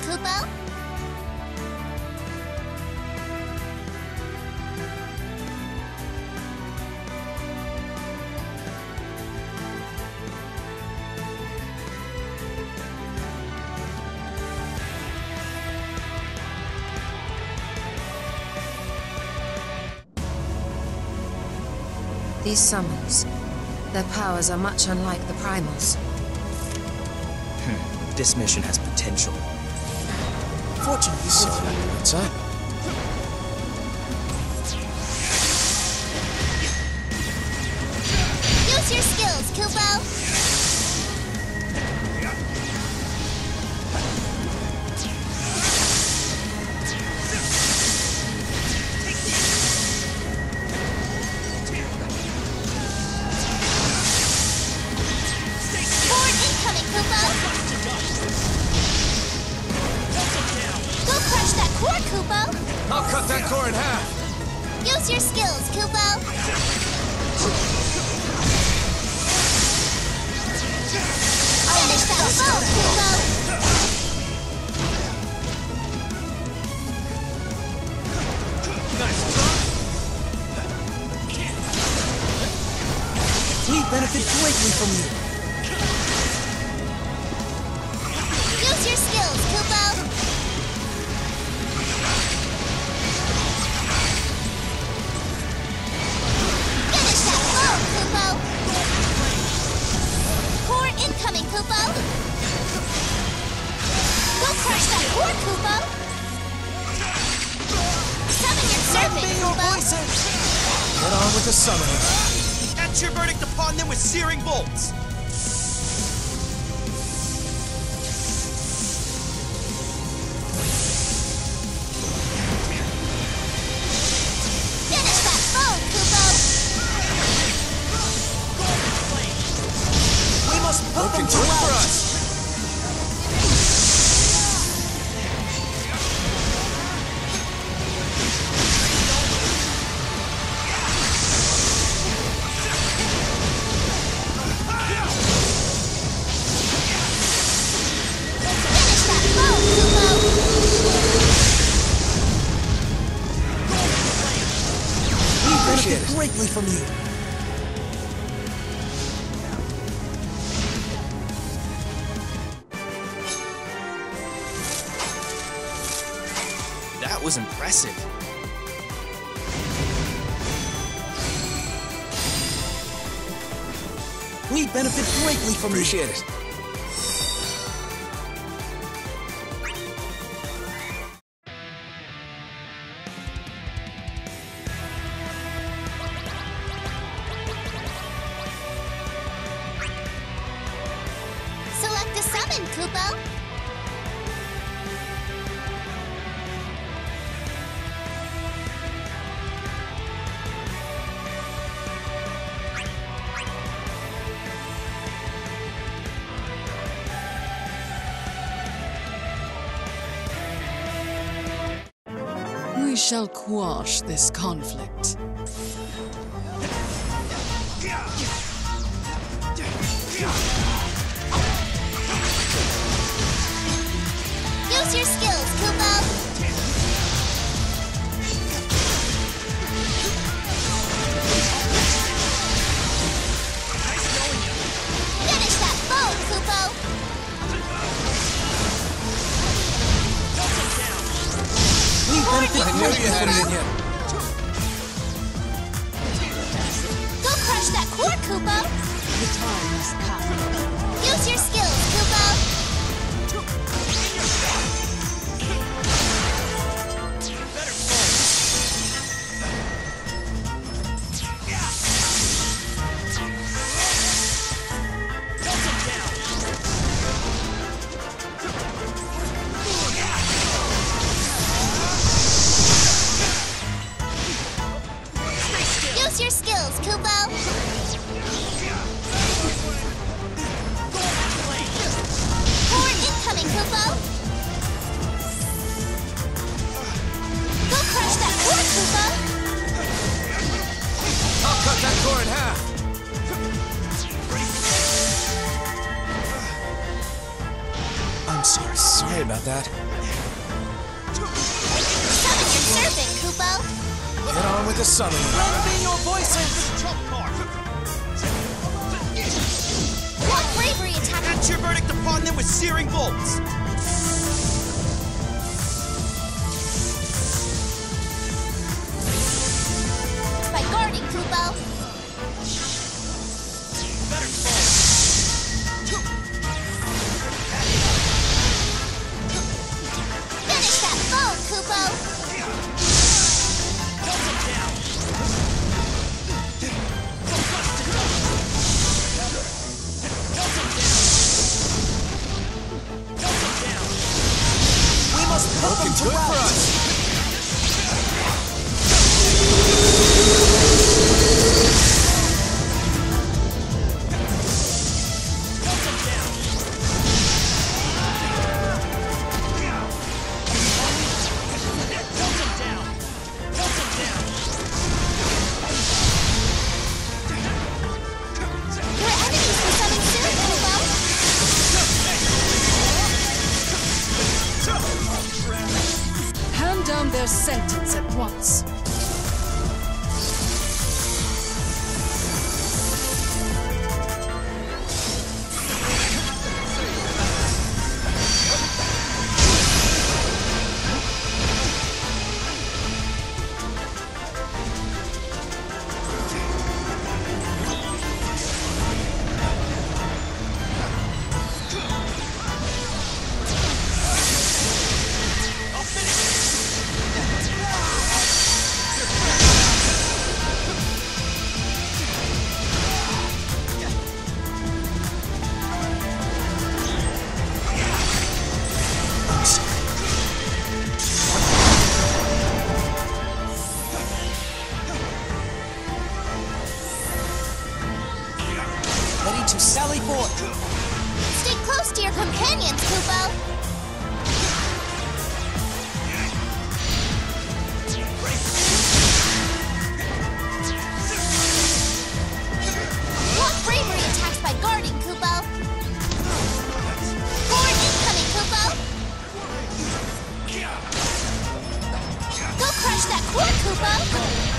Kupo. These summons, their powers are much unlike the primals. This mission has potential. Fortunately, so what's up? Use your skills, Kupo. I'll cut that core in half! Use your skills, Kupo! Finish that foe, Kupo! Nice try! We benefit greatly from you! Use your skills, Kupo! Incoming, Kupo! Go crush that core, Kupo! Summon your serpent, Kupo! Get on with the summoning. That's your verdict upon them with searing bolts! Finish that foe, Kupo! Put them to for us! Finish that foe, Kupo! We benefit greatly from you. That was impressive. We benefit greatly from you. Appreciate it. Select a summon, Kupo! We shall quash this conflict. Use your skills, Kupo! Finish that foe, Kupo! We benefit greatly from you. Go crush that core, Kupo! The time has come. Use your skills, Kupo! Use your skills, Kupo! Core incoming, Kupo! Go crush that core, Kupo! I'll cut that core in half! I'm sorry. Sorry about that. Summon your servant, Kupo. Get on with the summoning. Lend me your voices! Trump card! What bravery attack? That's your verdict upon them with searing bolts! By guarding, Kupo. Better fall! Finish that foe, Kupo. Melt him down! We must put them to rout! Your enemies will summon soon, Kupo. Hand down their sentence at once. Ready to sally forth! Stay close to your companions, Kupo. What bravery attacks by guarding, Kupo. Forward incoming, Kupo. Go crush that core, Kupo.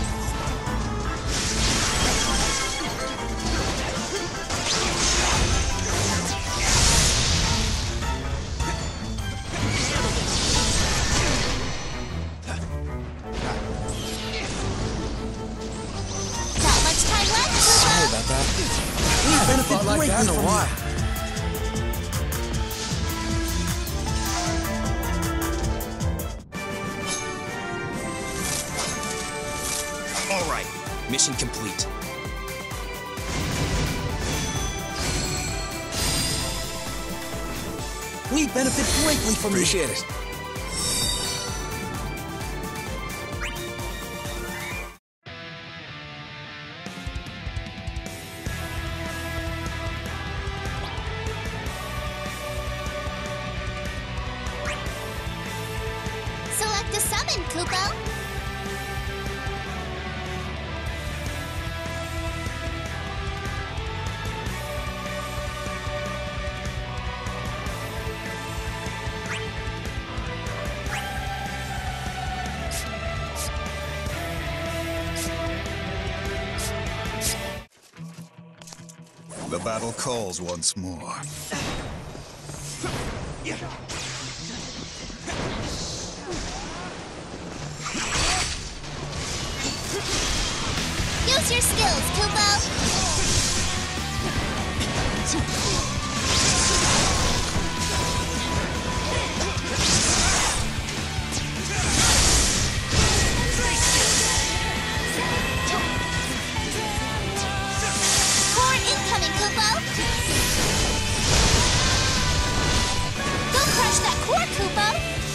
Not much time left, Sorry Kupo. about that. We benefit Fought like greatly that in a from while. All right, mission complete. We benefit greatly from you. Appreciate it. Select a summon, Kupo. The battle calls once more. Use your skills, Kupo. Core incoming, Kupo. Go crush that core, Kupo.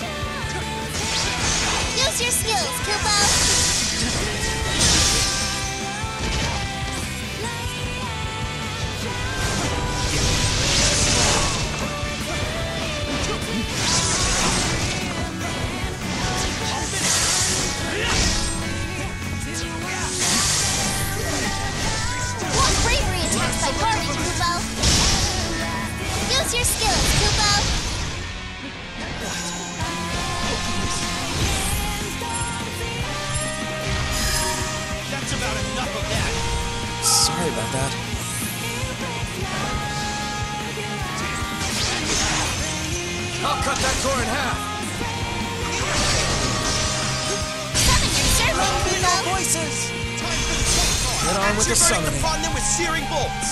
Use your skills, Kupo. Sorry about that. I'll cut that core in half. Summon your servant, Kupo! Voices! Get on with the summoning. Upon them with searing bolts!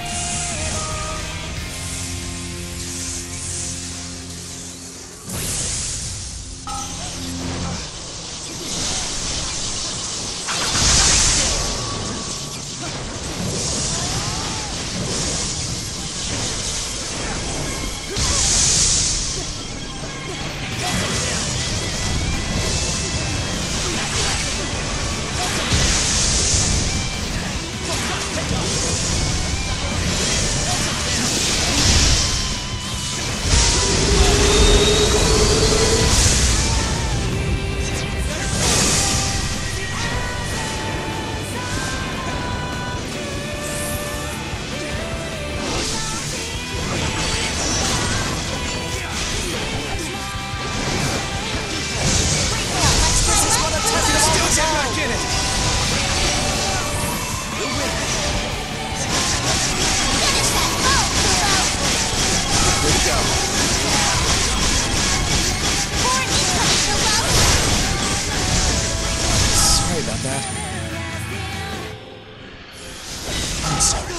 I'm sorry.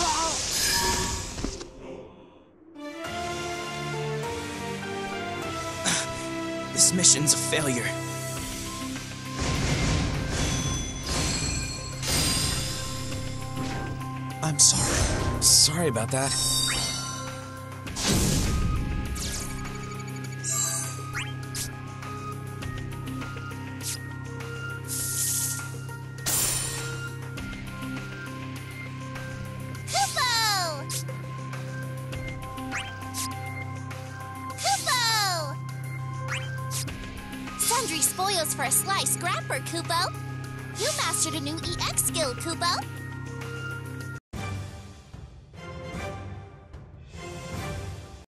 This mission's a failure. I'm sorry. Sorry about that. Sundry spoils for a slice, Scrapper, Kupo. You mastered a new EX skill, Kupo.